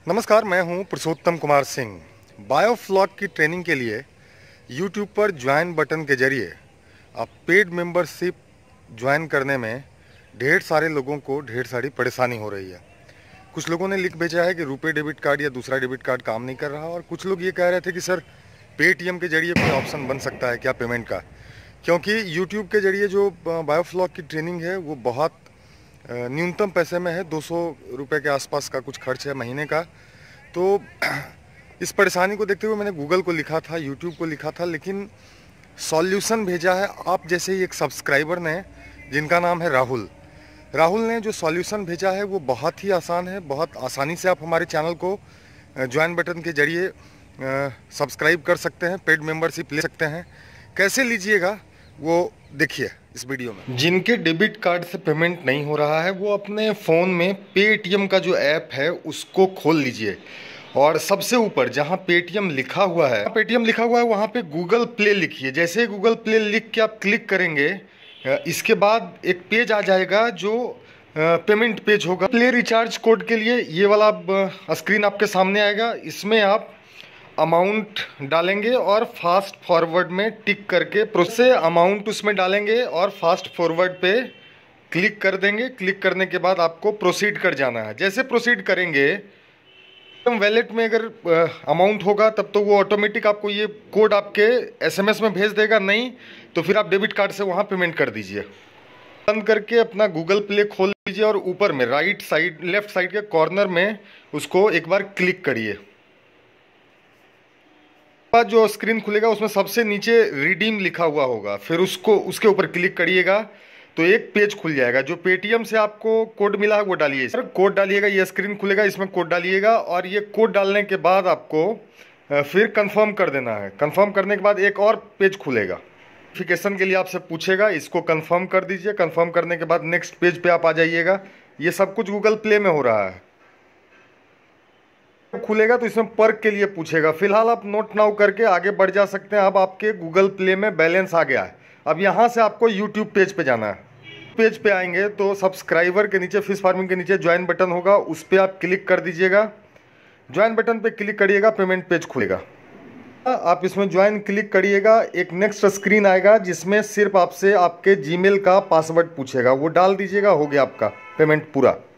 नमस्कार, मैं हूं पुरुषोत्तम कुमार सिंह। बायोफ्लॉग की ट्रेनिंग के लिए यूट्यूब पर ज्वाइन बटन के जरिए आप पेड मेंबरशिप ज्वाइन करने में ढेर सारे लोगों को ढेर सारी परेशानी हो रही है। कुछ लोगों ने लिख भेजा है कि रुपए डेबिट कार्ड या दूसरा डेबिट कार्ड काम नहीं कर रहा, और कुछ लोग ये कह रहे थे कि सर पेटीएम के जरिए कोई ऑप्शन बन सकता है क्या पेमेंट का, क्योंकि यूट्यूब के जरिए जो बायोफ्लॉग की ट्रेनिंग है वो बहुत न्यूनतम पैसे में है। 200 रुपये के आसपास का कुछ खर्च है महीने का। तो इस परेशानी को देखते हुए मैंने गूगल को लिखा था, यूट्यूब को लिखा था, लेकिन सॉल्यूशन भेजा है आप जैसे ही एक सब्सक्राइबर ने, जिनका नाम है राहुल। राहुल ने जो सॉल्यूशन भेजा है वो बहुत ही आसान है। बहुत आसानी से आप हमारे चैनल को ज्वाइन बटन के जरिए सब्सक्राइब कर सकते हैं, पेड मेंबरशिप ले सकते हैं। कैसे लीजिएगा वो देखिए इस वीडियो में। जिनके डेबिट कार्ड से पेमेंट नहीं हो रहा है वो अपने फ़ोन में पेटीएम का जो ऐप है उसको खोल लीजिए, और सबसे ऊपर जहां पेटीएम लिखा हुआ है वहां पे गूगल प्ले लिखिए। जैसे ही गूगल प्ले लिख के आप क्लिक करेंगे, इसके बाद एक पेज आ जाएगा जो पेमेंट पेज होगा। प्ले रिचार्ज कोड के लिए ये वाला स्क्रीन आपके सामने आएगा। इसमें आप अमाउंट डालेंगे और फास्ट फॉरवर्ड में टिक करके प्रोसेस अमाउंट उसमें डालेंगे और फास्ट फॉरवर्ड पे क्लिक कर देंगे। क्लिक करने के बाद आपको प्रोसीड कर जाना है। जैसे प्रोसीड करेंगे, वैलेट में अगर अमाउंट होगा तब तो वो ऑटोमेटिक आपको ये कोड आपके एसएमएस में भेज देगा, नहीं तो फिर आप डेबिट कार्ड से वहाँ पेमेंट कर दीजिए। बंद करके अपना गूगल प्ले खोल लीजिए और ऊपर में राइट साइड लेफ्ट साइड के कॉर्नर में उसको एक बार क्लिक करिए। जो स्क्रीन खुलेगा उसमें सबसे नीचे रिडीम लिखा हुआ होगा, फिर उसके ऊपर क्लिक करिएगा तो एक पेज खुल जाएगा। जो पेटीएम से आपको कोड मिला है वो डालिए, सर कोड डालिएगा। ये स्क्रीन खुलेगा, इसमें कोड डालिएगा और ये कोड डालने के बाद आपको फिर कंफर्म कर देना है। कंफर्म करने के बाद एक और पेज खुलेगा, वेरिफिकेशन के लिए आपसे पूछेगा, इसको कंफर्म कर दीजिए। कंफर्म करने के बाद नेक्स्ट पेज पे आप आ जाइएगा। ये सब कुछ गूगल प्ले में हो रहा है। खुलेगा तो इसमें पर्क के लिए पूछेगा। फिलहाल आप नोट नाउ करके आगे बढ़ जा सकते हैं। अब आपके गूगल प्ले में बैलेंस आ गया है। अब यहाँ से आपको यूट्यूब पेज पे जाना है। पेज पे आएंगे तो सब्सक्राइबर के नीचे, फिश फार्मिंग के नीचे ज्वाइन बटन होगा, उस पर आप क्लिक कर दीजिएगा। ज्वाइन बटन पे क्लिक करिएगा, पेमेंट पेज खुलेगा। आप इसमें ज्वाइन क्लिक करिएगा, एक नेक्स्ट स्क्रीन आएगा जिसमें सिर्फ आपसे आपके जीमेल का पासवर्ड पूछेगा, वो डाल दीजिएगा। हो गया आपका पेमेंट पूरा।